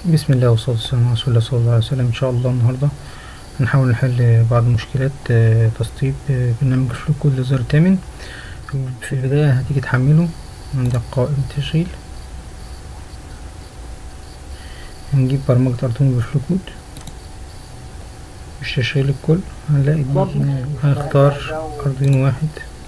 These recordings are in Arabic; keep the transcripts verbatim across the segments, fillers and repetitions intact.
بسم الله والصلاة والسلام على رسول الله صلى الله عليه وسلم. ان شاء الله النهارده هنحاول نحل بعض مشكلات آه، تسطيب آه، برنامج فلو كود للزر الثامن. في البداية هتيجي تحمله عندك قائمة تشغيل، هنجيب برمجة أردوينو بفلو كود، مش تشغيل الكل. هنلاقي دي هنختار أردوينو واحد،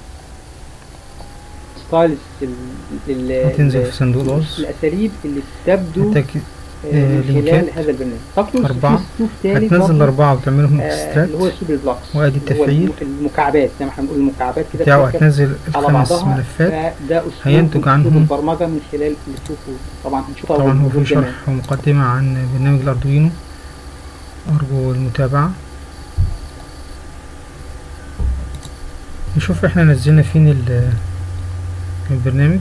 ستايلز هتنزل في صندوق الوصف الاساليب اللي تبدو هتك- من لينكات خلال هذا البرنامج. طب أربعة، هتنزل أربعة وتعملهم اللي هو اكستراكت، السوبر بلوكس، وادي التفعيل المكعبات زي ما احنا بنقول المكعبات كده بتاعه. بتركب هتنزل على الخمس بعضها. ملفات، فده اسلوب هينتج عنهم البرمجه من خلال الفلو كود. طبعا هنشوفها طبعا هو في بالجمال. شرح ومقدمة عن برنامج الأردوينو، أرجو المتابعة. نشوف احنا نزلنا فين ال- البرنامج.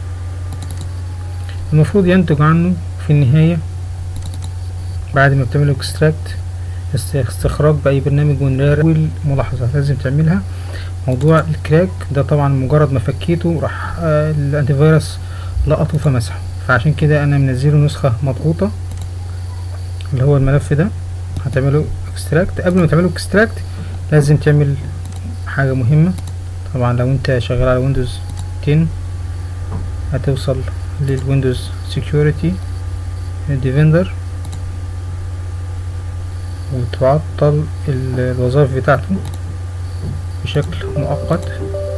المفروض ينتج عنه في النهاية بعد ما بتعمله اكستراكت استخراج بأي برنامج ونرار. أول ملاحظة لازم تعملها موضوع الكراك ده، طبعا مجرد ما فكيته راح آه الانتي فيروس لقطه فمسحه، فعشان كده انا منزله نسخة مضغوطة اللي هو الملف ده. هتعمله اكستراكت. قبل ما تعمله اكستراكت لازم تعمل حاجة مهمة. طبعا لو انت شغال على ويندوز عشرة هتوصل للويندوز سيكيورتي ديفندر وتعطل الوظائف بتاعته بشكل مؤقت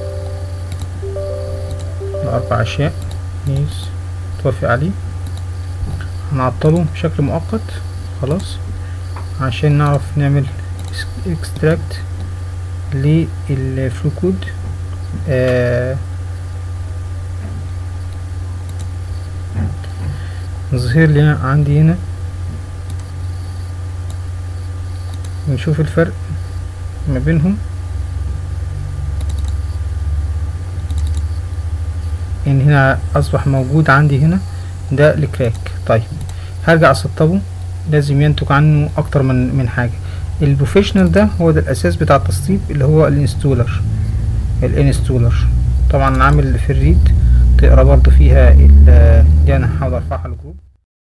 لأربع أشياء يس توافق عليه. هنعطله بشكل مؤقت خلاص عشان نعرف نعمل اكستراكت للفلو كود. آه ظهر لي عندي هنا، ونشوف الفرق ما بينهم. ان هنا اصبح موجود عندي هنا ده الكراك. طيب هرجع اسطبه، لازم ينتج عنه اكتر من من حاجه. البروفيشنال ده هو ده الاساس بتاع التسطيب اللي هو الانستولر الانستولر طبعا عامل في الريد تقرا برضو فيها دي. انا هحاول ارفعها الجروب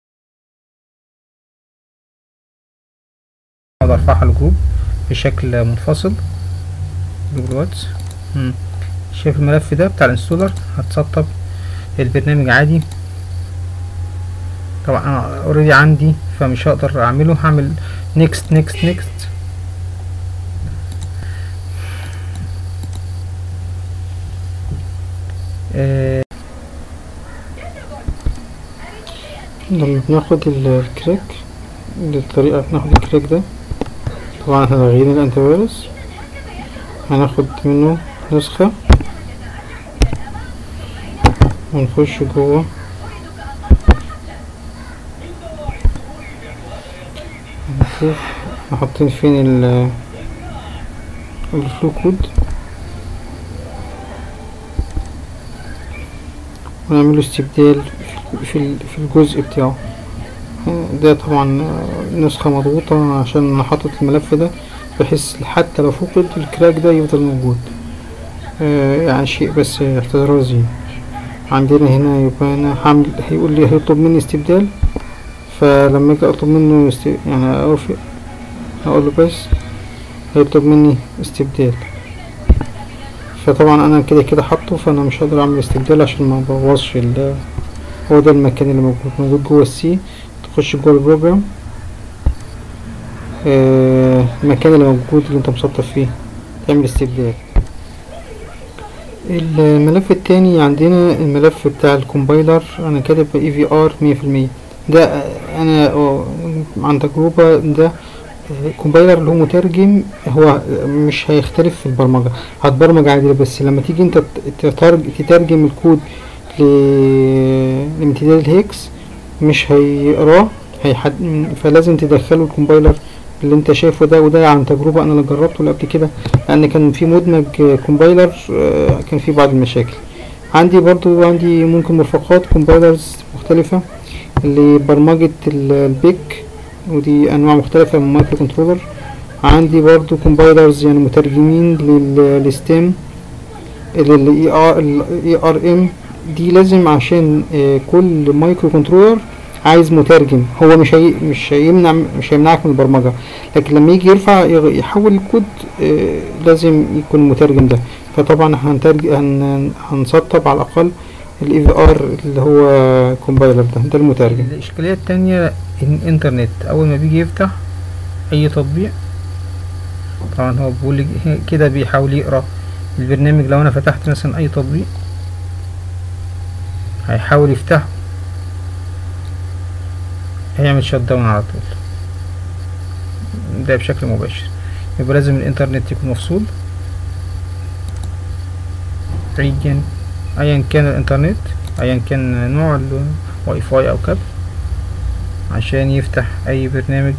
هحاول ارفعها الجروب بشكل منفصل جروب واتس. شايف الملف ده بتاع الانستولر؟ هتسطب البرنامج عادي. طبعا انا اوريدي عندي فمش هقدر اعمله. هعمل نيكست نيكست نيكست. آه لما بناخد الكراك للطريقة بناخد الكراك ده، طبعا احنا لاغيين الانتي فيروس، هناخد منه نسخة ونخش جوه نشوف حاطين فين ال الفلو كود ونعمله استبدال في في الجزء بتاعه ده. طبعا نسخة مضغوطة عشان انا حاطط الملف ده بحيث حتى لو فقد الكراك ده يفضل موجود. آه يعني شيء بس احترازي عندنا هنا. يبقى انا هعمل، هيقول لي هيطلب مني استبدال، فلما اجي اطلب منه است... يعني اوافق اقول له بس هيطلب مني استبدال. فطبعا انا كده كده حاطه، فانا مش هقدر اعمل استبدال عشان ما ابوظش ال... هو ده المكان اللي موجود موجود جوه السي. تخش جوه البروجرام، آه المكان اللي موجود اللي انت مسطب فيه تعمل استبدال. الملف التاني عندنا الملف بتاع الكومبايلر، انا كاتب اي في ار مية في المية. ده انا عن تجربة، ده كومبايلر اللي هو مترجم، هو مش هيختلف في البرمجة، هتبرمج عادي، بس لما تيجي انت تترجم الكود لامتداد الهيكس مش هيقراه هيحد... فلازم تدخله الكومبايلر اللي انت شايفه ده. وده عن تجربة انا اللي جربته قبل كده، لان كان في مدمج كومبايلر كان في بعض المشاكل. عندي برضو عندي ممكن مرفقات كومبايلرز مختلفة لبرمجة البيك، ودي انواع مختلفة من المايكرو كنترولر. عندي برضو كومبايلرز يعني مترجمين للستيم للاي ار ام. دي لازم عشان كل مايكرو كنترولر عايز مترجم، هو مش هي مش هيمنع مش هيمنعك من البرمجة، لكن لما يجي يرفع يغ- يحول الكود آه، لازم يكون المترجم ده. فطبعا هنترج هن هنسطب على الأقل الاي في ار اللي هو كومبايلر ده ده المترجم. الإشكالية التانية إن الإنترنت أول ما بيجي يفتح أي تطبيق، طبعا هو بيقول لي كده بيحاول يقرأ البرنامج. لو أنا فتحت مثلا أي تطبيق هيحاول يفتحه، هيعمل شت داون على طول، ده بشكل مباشر. يبقى لازم الانترنت يكون مفصول ايا ايا كان الانترنت، ايا كان نوع الواي فاي او كابل، عشان يفتح اي برنامج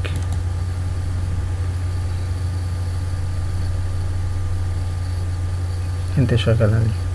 انت شغال عليه.